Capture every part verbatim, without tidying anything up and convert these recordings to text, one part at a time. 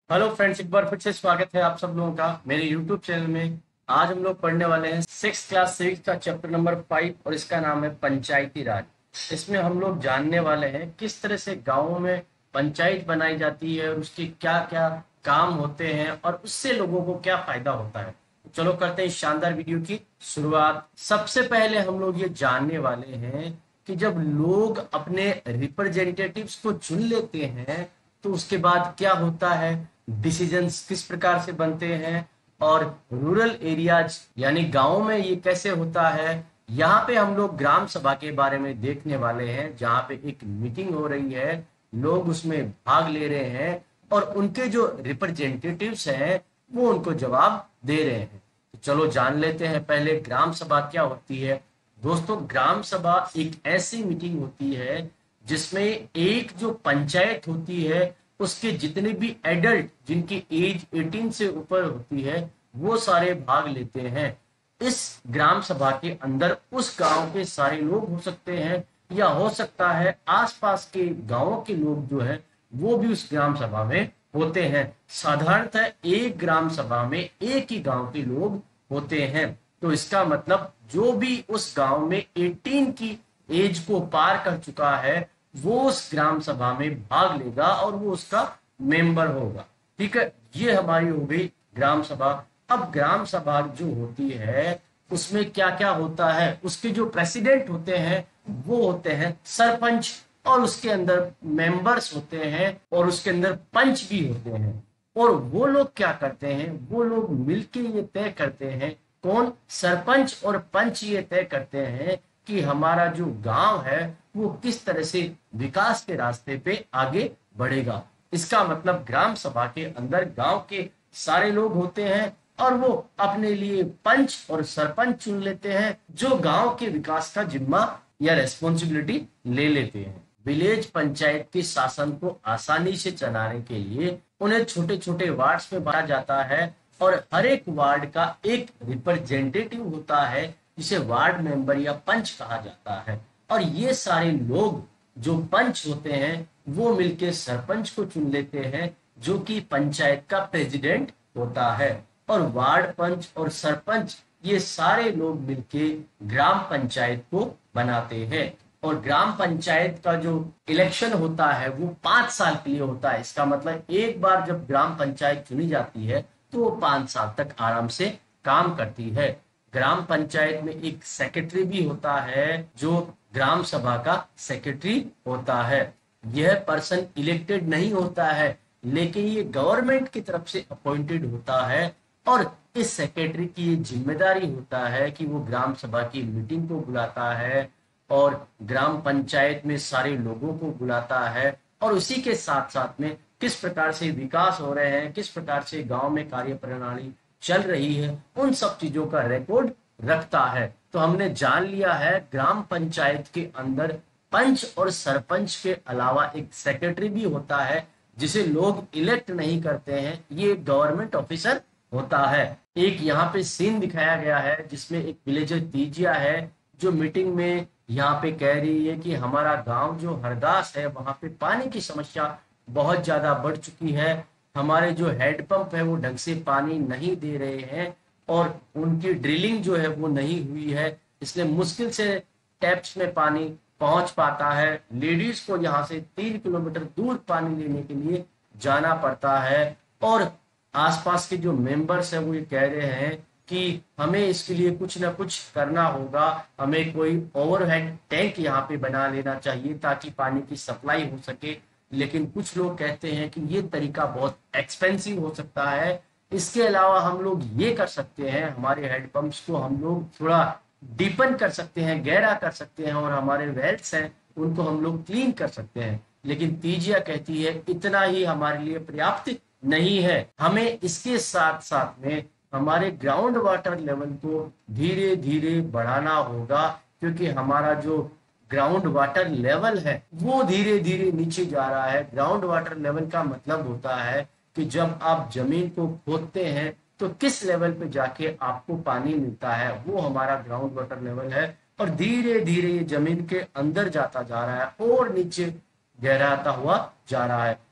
Hello friends, एक बार फिर से स्वागत है आप सब लोगों का मेरे यूट्यूब चैनल में। आज हम लोग पढ़ने वाले हैं सिक्स क्लास सिविक्स का चैप्टर नंबर फाइव और इसका नाम है पंचायती राज। इसमें हम लोग जानने वाले हैं किस तरह से गाँवों में पंचायत बनाई जाती है और उसके क्या क्या काम होते हैं और उससे लोगों को क्या फायदा होता है। चलो करते हैं इस शानदार वीडियो की शुरुआत। सबसे पहले हम लोग ये जानने वाले हैं कि जब लोग अपने रिप्रेजेंटेटिव्स को चुन लेते हैं तो उसके बाद क्या होता है, डिसीजंस किस प्रकार से बनते हैं और रूरल एरियाज यानी गांव में ये कैसे होता है। यहाँ पे हम लोग ग्राम सभा के बारे में देखने वाले हैं, जहाँ पे एक मीटिंग हो रही है, लोग उसमें भाग ले रहे हैं और उनके जो रिप्रेजेंटेटिव्स हैं वो उनको जवाब दे रहे हैं। तो चलो जान लेते हैं पहले ग्राम सभा क्या होती है। दोस्तों, ग्राम सभा एक ऐसी मीटिंग होती है जिसमें एक जो पंचायत होती है उसके जितने भी एडल्ट जिनकी एज अठारह से ऊपर होती है वो सारे भाग लेते हैं। इस ग्राम सभा के अंदर उस गांव के सारे लोग हो सकते हैं या हो सकता है आसपास के गांवों के लोग जो है वो भी उस ग्राम सभा में होते हैं। साधारणतः एक ग्राम सभा में एक ही गांव के लोग होते हैं। तो इसका मतलब जो भी उस गांव में अठारह की एज को पार कर चुका है वो उस ग्राम सभा में भाग लेगा और वो उसका मेंबर होगा। ठीक है, ये हमारी हो गई ग्राम सभा। अब ग्राम सभा जो होती है उसमें क्या क्या होता है, उसके जो प्रेसिडेंट होते हैं वो होते हैं सरपंच, और उसके अंदर मेंबर्स होते हैं और उसके अंदर पंच भी होते हैं। और वो लोग क्या करते हैं, वो लोग मिलके ये तय करते हैं, कौन, सरपंच और पंच ये तय करते हैं कि हमारा जो गांव है वो किस तरह से विकास के रास्ते पे आगे बढ़ेगा। इसका मतलब ग्राम सभा के अंदर गांव के सारे लोग होते हैं और वो अपने लिए पंच और सरपंच चुन लेते हैं जो गांव के विकास का जिम्मा या रेस्पॉन्सिबिलिटी ले लेते हैं। विलेज पंचायत के शासन को आसानी से चलाने के लिए उन्हें छोटे छोटे वार्ड्स में बांटा जाता है और हर एक वार्ड का एक रिप्रेजेंटेटिव होता है जिसे वार्ड मेंबर या पंच कहा जाता है। और ये सारे लोग जो पंच होते हैं वो मिलके सरपंच को चुन लेते हैं जो कि पंचायत का प्रेसिडेंट होता है। और वार्ड पंच और सरपंच ये सारे लोग मिलके ग्राम पंचायत को बनाते हैं। और ग्राम पंचायत का जो इलेक्शन होता है वो पांच साल के लिए होता है। इसका मतलब एक बार जब ग्राम पंचायत चुनी जाती है तो वो पांच साल तक आराम से काम करती है। ग्राम पंचायत में एक सेक्रेटरी भी होता है जो ग्राम सभा का सेक्रेटरी होता है। यह पर्सन इलेक्टेड नहीं होता है लेकिन ये गवर्नमेंट की तरफ से अपॉइंटेड होता है और इस सेक्रेटरी की ये जिम्मेदारी होता है कि वो ग्राम सभा की मीटिंग को बुलाता है और ग्राम पंचायत में सारे लोगों को बुलाता है और उसी के साथ साथ में किस प्रकार से विकास हो रहे हैं, किस प्रकार से गांव में कार्य प्रणाली चल रही है, उन सब चीजों का रिकॉर्ड रखता है। तो हमने जान लिया है ग्राम पंचायत के अंदर पंच और सरपंच के अलावा एक सेक्रेटरी भी होता है जिसे लोग इलेक्ट नहीं करते हैं, ये गवर्नमेंट ऑफिसर होता है। एक यहाँ पे सीन दिखाया गया है जिसमें एक विलेजर तीजिया है जो मीटिंग में यहाँ पे कह रही है कि हमारा गांव जो हरदास है वहां पे पानी की समस्या बहुत ज्यादा बढ़ चुकी है, हमारे जो हेडपंप है वो ढंग से पानी नहीं दे रहे हैं और उनकी ड्रिलिंग जो है वो नहीं हुई है, इसलिए मुश्किल से टैप्स में पानी पहुंच पाता है। लेडीज को यहाँ से तीन किलोमीटर दूर पानी लेने के लिए जाना पड़ता है और आसपास के जो मेंबर्स हैं वो ये कह रहे हैं कि हमें इसके लिए कुछ ना कुछ करना होगा, हमें कोई ओवरहेड टैंक यहाँ पे बना लेना चाहिए ताकि पानी की सप्लाई हो सके। लेकिन कुछ लोग कहते हैं कि ये तरीका बहुत एक्सपेंसिव हो सकता है, इसके अलावा हम लोग ये कर सकते हैं, हमारे हेडपंप्स को हम लोग थोड़ा डीपन कर सकते हैं, गहरा कर सकते हैं और हमारे वेल्स हैं उनको हम लोग क्लीन कर सकते हैं। लेकिन तीजिया कहती है इतना ही हमारे लिए पर्याप्त नहीं है, हमें इसके साथ साथ में हमारे ग्राउंड वाटर लेवल को धीरे धीरे बढ़ाना होगा क्योंकि हमारा जो ग्राउंड वाटर लेवल है वो धीरे धीरे नीचे जा रहा है। ग्राउंड वाटर लेवल का मतलब होता है कि जब आप जमीन को खोदते हैं तो किस लेवल पे जाके आपको पानी मिलता है, वो हमारा ग्राउंड वाटर लेवल है। और धीरे धीरे ये जमीन के अंदर जाता जा रहा है और नीचे गहराता हुआ जा रहा है।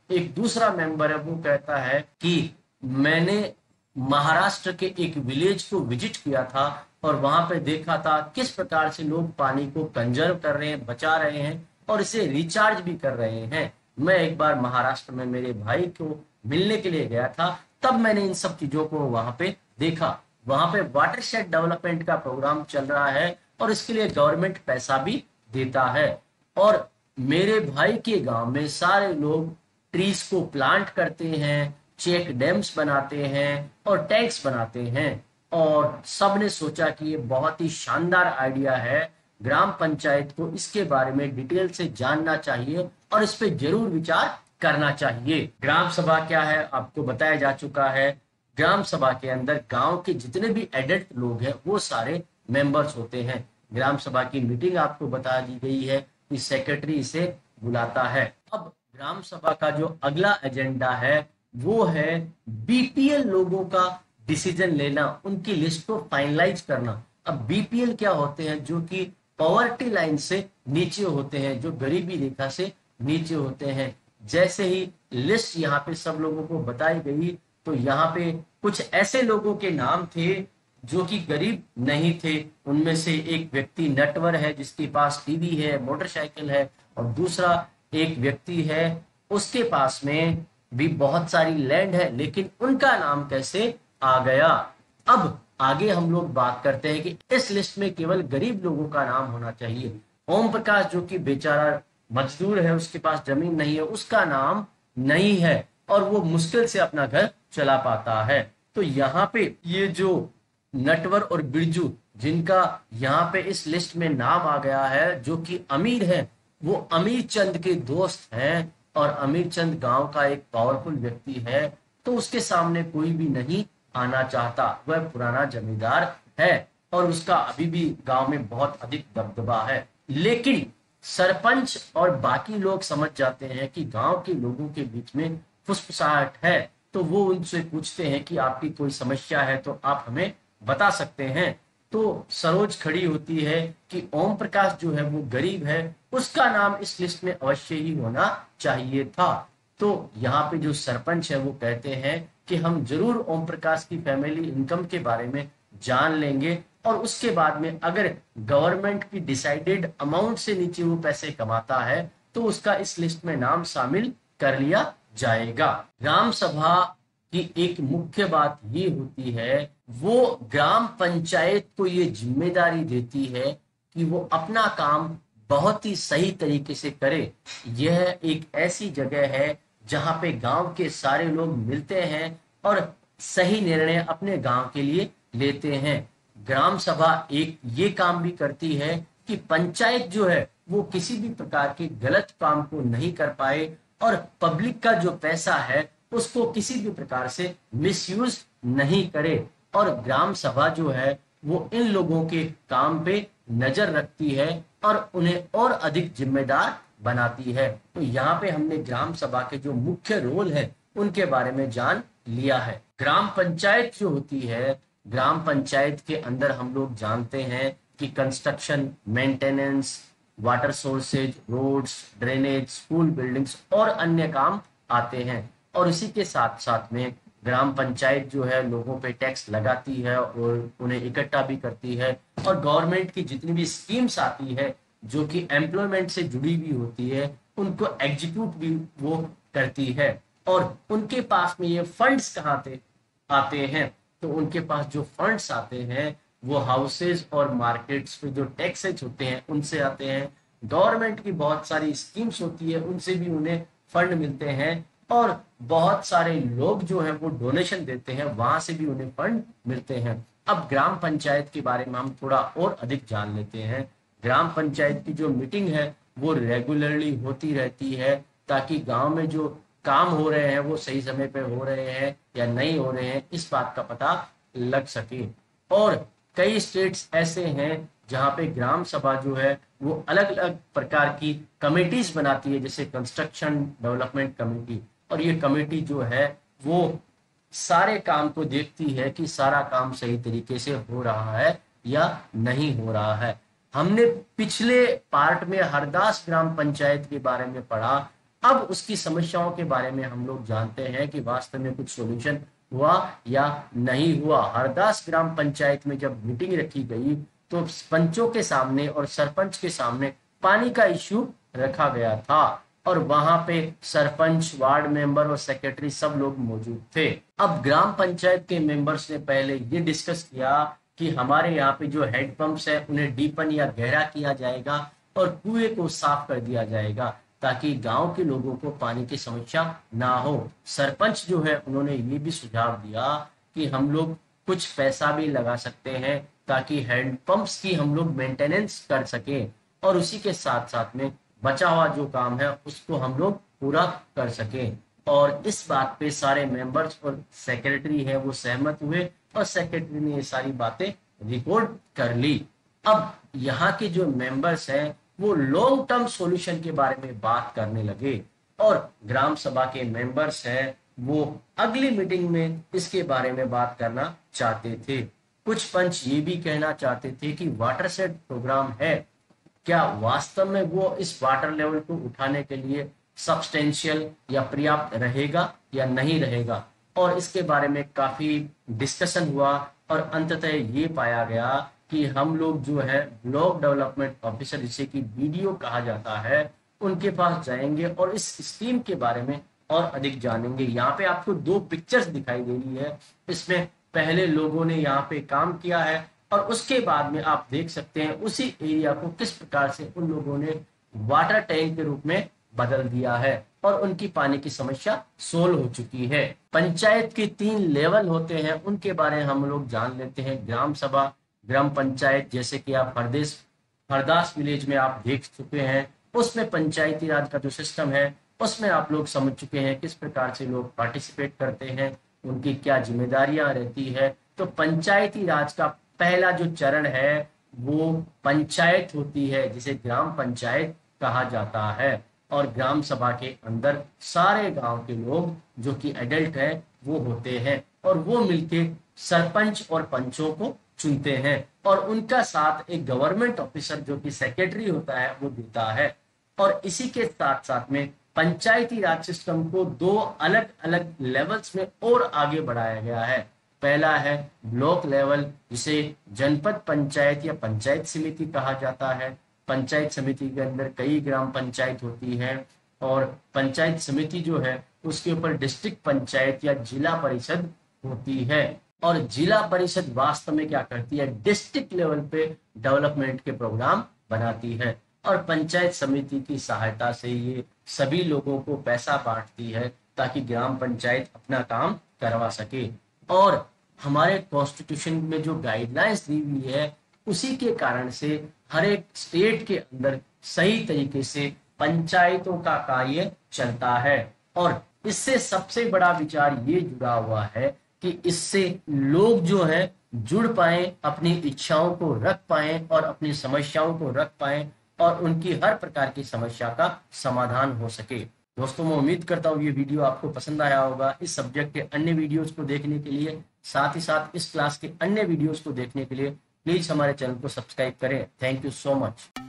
एक दूसरा मेंबर है वो कहता है कि मैंने महाराष्ट्र के एक विलेज को विजिट किया था और वहां पे देखा था किस प्रकार से लोग पानी को कंजर्व कर रहे हैं, बचा रहे हैं और इसे रिचार्ज भी कर रहे हैं। मैं एक बार महाराष्ट्र में मेरे भाई को मिलने के लिए गया था, तब मैंने इन सब चीजों को वहां पे देखा। वहां पे वाटरशेड डेवलपमेंट का प्रोग्राम चल रहा है और इसके लिए गवर्नमेंट पैसा भी देता है। और मेरे भाई के गांव में सारे लोग ट्रीज को प्लांट करते हैं, चेक डैम्स बनाते हैं और टैंक्स बनाते हैं। और सबने सोचा कि ये बहुत ही शानदार आइडिया है, ग्राम पंचायत को इसके बारे में डिटेल से जानना चाहिए और इस पे जरूर विचार करना चाहिए। ग्राम सभा क्या है आपको बताया जा चुका है। ग्राम सभा के अंदर गांव के जितने भी एडल्ट लोग हैं वो सारे मेंबर्स होते हैं। ग्राम सभा की मीटिंग आपको बता दी गई है कि सेक्रेटरी इसे बुलाता है। अब ग्राम सभा का जो अगला एजेंडा है वो है बीपीएल लोगों का डिसीजन लेना, उनकी लिस्ट को फाइनलाइज करना। अब बीपीएल क्या होते हैं? जो कि पॉवर्टी लाइन से नीचे होते हैं, जो गरीबी रेखा से नीचे होते हैं। जैसे ही लिस्ट यहाँ पे सब लोगों को बताई गई तो यहाँ पे कुछ ऐसे लोगों के नाम थे जो कि गरीब नहीं थे। उनमें से एक व्यक्ति नटवर है जिसके पास टीवी है, मोटरसाइकिल है, और दूसरा एक व्यक्ति है उसके पास में भी बहुत सारी लैंड है, लेकिन उनका नाम कैसे आ गया? अब आगे हम लोग बात करते हैं कि इस लिस्ट में केवल गरीब लोगों का नाम होना चाहिए। ओम प्रकाश जो कि बेचारा मजदूर है, उसके पास जमीन नहीं है, उसका नाम नहीं है और वो मुश्किल से अपना घर चला पाता है। तो यहाँ पे ये जो नटवर और बिरजू जिनका यहाँ पे इस लिस्ट में नाम आ गया है, जो कि अमीर है, वो अमीर चंद के दोस्त हैं और अमीर चंद गांव का एक पावरफुल व्यक्ति है, तो उसके सामने कोई भी नहीं आना चाहता। वह पुराना जमींदार है और उसका अभी भी गांव में बहुत अधिक दबदबा है। लेकिन सरपंच और बाकी लोग समझ जाते हैं कि गांव के लोगों के बीच में फुसफुसाहट है, तो वो उनसे पूछते हैं कि आपकी कोई समस्या है तो आप हमें बता सकते हैं। तो सरोज खड़ी होती है कि ओम प्रकाश जो है वो गरीब है, उसका नाम इस लिस्ट में अवश्य ही होना चाहिए था। तो यहाँ पे जो सरपंच है वो कहते हैं कि हम जरूर ओम प्रकाश की फैमिली इनकम के बारे में जान लेंगे और उसके बाद में अगर गवर्नमेंट की डिसाइडेड अमाउंट से नीचे वो पैसे कमाता है तो उसका इस लिस्ट में नाम शामिल कर लिया जाएगा। ग्राम सभा की एक मुख्य बात ये होती है, वो ग्राम पंचायत को ये जिम्मेदारी देती है कि वो अपना काम बहुत ही सही तरीके से करे। यह एक ऐसी जगह है जहां पे गांव के सारे लोग मिलते हैं और सही निर्णय अपने गांव के लिए लेते हैं। ग्राम सभा एक ये काम भी करती है कि पंचायत जो है वो किसी भी प्रकार के गलत काम को नहीं कर पाए और पब्लिक का जो पैसा है उसको किसी भी प्रकार से मिसयूज नहीं करे। और ग्राम सभा जो है वो इन लोगों के काम पे नजर रखती है और उन्हें और अधिक जिम्मेदार बनाती है। तो यहाँ पे हमने ग्राम सभा के जो मुख्य रोल है उनके बारे में जान लिया है। ग्राम पंचायत जो होती है, ग्राम पंचायत के अंदर हम लोग जानते हैं कि construction, maintenance, water sources, roads, drainage, school buildings और अन्य काम आते हैं। और इसी के साथ साथ में ग्राम पंचायत जो है लोगों पे टैक्स लगाती है और उन्हें इकट्ठा भी करती है और गवर्नमेंट की जितनी भी स्कीम्स आती है जो कि एम्प्लॉयमेंट से जुड़ी हुई होती है उनको एग्जीक्यूट भी वो करती है। और उनके पास में ये फंड्स कहाँ से आते हैं? तो उनके पास जो फंड्स आते हैं वो हाउसेज और मार्केट्स पे जो टैक्सेज होते हैं उनसे आते हैं। गवर्नमेंट की बहुत सारी स्कीम्स होती है उनसे भी उन्हें फंड मिलते हैं और बहुत सारे लोग जो हैं वो डोनेशन देते हैं, वहां से भी उन्हें फंड मिलते हैं। अब ग्राम पंचायत के बारे में हम थोड़ा और अधिक जान लेते हैं। ग्राम पंचायत की जो मीटिंग है वो रेगुलरली होती रहती है ताकि गांव में जो काम हो रहे हैं वो सही समय पे हो रहे हैं या नहीं हो रहे हैं इस बात का पता लग सके। और कई स्टेट्स ऐसे हैं जहां पे ग्राम सभा जो है वो अलग अलग प्रकार की कमेटीज बनाती है, जैसे कंस्ट्रक्शन डेवलपमेंट कमेटी, और ये कमेटी जो है वो सारे काम को देखती है कि सारा काम सही तरीके से हो रहा है या नहीं हो रहा है। हमने पिछले पार्ट में हरदास ग्राम पंचायत के बारे में पढ़ा। अब उसकी समस्याओं के बारे में हम लोग जानते हैं कि वास्तव में कुछ सॉल्यूशन हुआ या नहीं हुआ। हरदास ग्राम पंचायत में जब मीटिंग रखी गई तो पंचों के सामने और सरपंच के सामने पानी का इश्यू रखा गया था और वहां पे सरपंच, वार्ड मेंबर और सेक्रेटरी सब लोग मौजूद थे। अब ग्राम पंचायत के मेंबर्स ने पहले ये डिस्कस किया कि हमारे यहाँ पे जो हेड पंप्स है उन्हें डीपन या गहरा किया जाएगा और कुएं को साफ कर दिया जाएगा ताकि गांव के लोगों को पानी की समस्या ना हो। सरपंच जो है उन्होंने ये भी सुझाव दिया कि हम लोग कुछ पैसा भी लगा सकते हैं ताकि हैंड पंप्स की हम लोग मेंटेनेंस कर सकें और उसी के साथ साथ में बचा हुआ जो काम है उसको हम लोग पूरा कर सकें। और इस बात पे सारे मेंबर्स और सेक्रेटरी है वो सहमत हुए और सेक्रेटरी ने ये सारी बातें रिकॉर्ड कर ली। अब यहाँ के जो मेंबर्स हैं वो लॉन्ग टर्म सॉल्यूशन के बारे में बात करने लगे और ग्राम सभा के मेंबर्स हैं वो अगली मीटिंग में इसके बारे में बात करना चाहते थे। कुछ पंच ये भी कहना चाहते थे कि वाटर सेट प्रोग्राम है, क्या वास्तव में वो इस वाटर लेवल को उठाने के लिए सब्सटेंशियल या पर्याप्त रहेगा या नहीं रहेगा। और इसके बारे में काफी डिस्कशन हुआ और अंततः ये पाया गया कि हम लोग जो है ब्लॉक डेवलपमेंट ऑफिसर, जिसे कि बीडीओ कहा जाता है, उनके पास जाएंगे और इस स्कीम के बारे में और अधिक जानेंगे। यहाँ पे आपको दो पिक्चर्स दिखाई दे रही है, इसमें पहले लोगों ने यहाँ पे काम किया है और उसके बाद में आप देख सकते हैं उसी एरिया को किस प्रकार से उन लोगों ने वाटर टैंक के रूप में बदल दिया है और उनकी पानी की समस्या सोल्व हो चुकी है। पंचायत के तीन लेवल होते हैं, उनके बारे में हम लोग जान लेते हैं। ग्राम सभा, ग्राम पंचायत, जैसे कि आप हरदेश हरदास विलेज में आप देख चुके हैं, उसमें पंचायती राज का जो सिस्टम है उसमें आप लोग समझ चुके हैं किस प्रकार से लोग पार्टिसिपेट करते हैं, उनकी क्या जिम्मेदारियां रहती है। तो पंचायती राज का पहला जो चरण है वो पंचायत होती है, जिसे ग्राम पंचायत कहा जाता है और ग्राम सभा के अंदर सारे गांव के लोग जो कि एडल्ट है वो होते हैं और वो मिलके सरपंच और पंचों को चुनते हैं और उनका साथ एक गवर्नमेंट ऑफिसर जो कि सेक्रेटरी होता है वो देता है। और इसी के साथ साथ में पंचायती राज सिस्टम को दो अलग अलग लेवल्स में और आगे बढ़ाया गया है। पहला है ब्लॉक लेवल, जिसे जनपद पंचायत या पंचायत समिति कहा जाता है। पंचायत समिति के अंदर कई ग्राम पंचायत होती है और पंचायत समिति जो है उसके ऊपर डिस्ट्रिक्ट पंचायत या जिला परिषद होती है और जिला परिषद वास्तव में क्या करती है, डिस्ट्रिक्ट लेवल पे डेवलपमेंट के प्रोग्राम बनाती है और पंचायत समिति की सहायता से ये सभी लोगों को पैसा बांटती है ताकि ग्राम पंचायत अपना काम करवा सके। और हमारे कॉन्स्टिट्यूशन में जो गाइडलाइंस दी हुई है उसी के कारण से हर एक स्टेट के अंदर सही तरीके से पंचायतों का कार्य चलता है और इससे सबसे बड़ा विचार ये जुड़ा हुआ है कि इससे लोग जो है जुड़ पाए, अपनी इच्छाओं को रख पाए और अपनी समस्याओं को रख पाए और उनकी हर प्रकार की समस्या का समाधान हो सके। दोस्तों, मैं उम्मीद करता हूँ ये वीडियो आपको पसंद आया होगा। इस सब्जेक्ट के अन्य वीडियोस को देखने के लिए, साथ ही साथ इस क्लास के अन्य वीडियोस को देखने के लिए प्लीज हमारे चैनल को सब्सक्राइब करें। Thank you so much.